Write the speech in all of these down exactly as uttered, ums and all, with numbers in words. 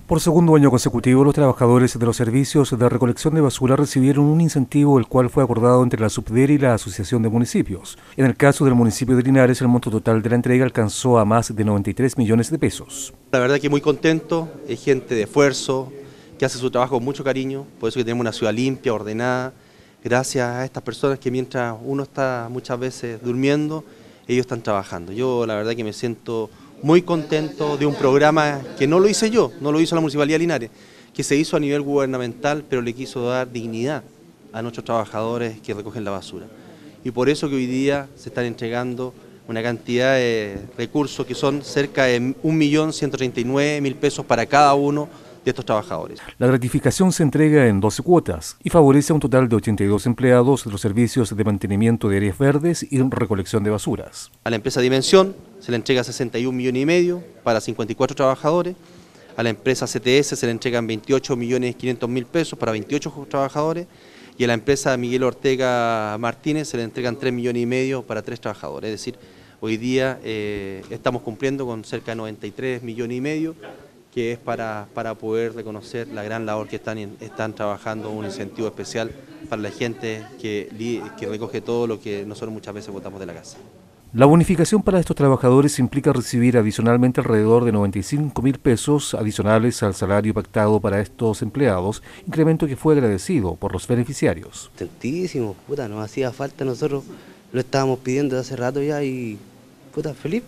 Por segundo año consecutivo, los trabajadores de los servicios de recolección de basura recibieron un incentivo, el cual fue acordado entre la Subdere y la Asociación de Municipios. En el caso del municipio de Linares, el monto total de la entrega alcanzó a más de noventa y tres millones de pesos. La verdad que muy contento, es gente de esfuerzo, que hace su trabajo con mucho cariño, por eso que tenemos una ciudad limpia, ordenada, gracias a estas personas que mientras uno está muchas veces durmiendo, ellos están trabajando. Yo la verdad que me siento muy contento de un programa que no lo hice yo, no lo hizo la Municipalidad de Linares, que se hizo a nivel gubernamental, pero le quiso dar dignidad a nuestros trabajadores que recogen la basura. Y por eso que hoy día se están entregando una cantidad de recursos que son cerca de un millón ciento treinta y nueve mil pesos para cada uno de estos trabajadores. La gratificación se entrega en doce cuotas y favorece a un total de ochenta y dos empleados de los servicios de mantenimiento de áreas verdes y recolección de basuras. A la empresa Dimensión se le entrega sesenta y un millones y medio para cincuenta y cuatro trabajadores. A la empresa C T S se le entregan veintiocho millones quinientos mil pesos para veintiocho trabajadores. Y a la empresa Miguel Ortega Martínez se le entregan tres millones y medio para tres trabajadores. Es decir, hoy día eh, estamos cumpliendo con cerca de noventa y tres millones y medio, que es para, para poder reconocer la gran labor que están, están trabajando, un incentivo especial para la gente que, que recoge todo lo que nosotros muchas veces botamos de la casa. La bonificación para estos trabajadores implica recibir adicionalmente alrededor de noventa y cinco mil pesos adicionales al salario pactado para estos empleados, incremento que fue agradecido por los beneficiarios. Contentísimo, puta, nos hacía falta, nosotros lo estábamos pidiendo de hace rato ya y puta, feliz.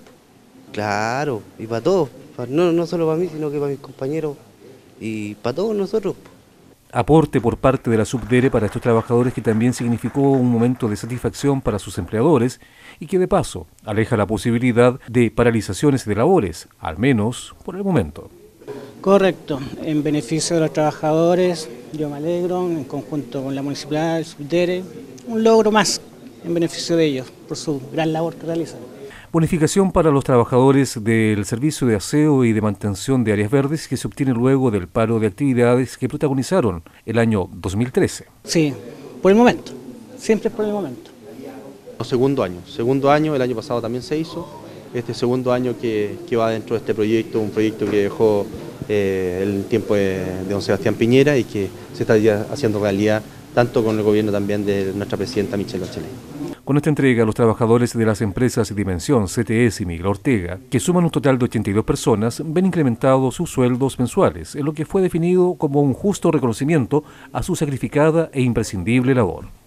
Claro, y para todos, no, no solo para mí, sino que para mis compañeros y para todos nosotros. Aporte por parte de la Subdere para estos trabajadores que también significó un momento de satisfacción para sus empleadores y que de paso aleja la posibilidad de paralizaciones de labores, al menos por el momento. Correcto, en beneficio de los trabajadores, yo me alegro, en conjunto con la Municipalidad, el Subdere, un logro más en beneficio de ellos por su gran labor que realizan. Bonificación para los trabajadores del servicio de aseo y de mantención de áreas verdes que se obtiene luego del paro de actividades que protagonizaron el año dos mil trece. Sí, por el momento, siempre es por el momento. Segundo año, segundo año, el año pasado también se hizo, este segundo año que, que va dentro de este proyecto, un proyecto que dejó eh, el tiempo de, de don Sebastián Piñera y que se está ya haciendo realidad tanto con el gobierno también de nuestra presidenta Michelle Bachelet. Con esta entrega, los trabajadores de las empresas Dimensión, C T S y Miguel Ortega, que suman un total de ochenta y dos personas, ven incrementados sus sueldos mensuales, en lo que fue definido como un justo reconocimiento a su sacrificada e imprescindible labor.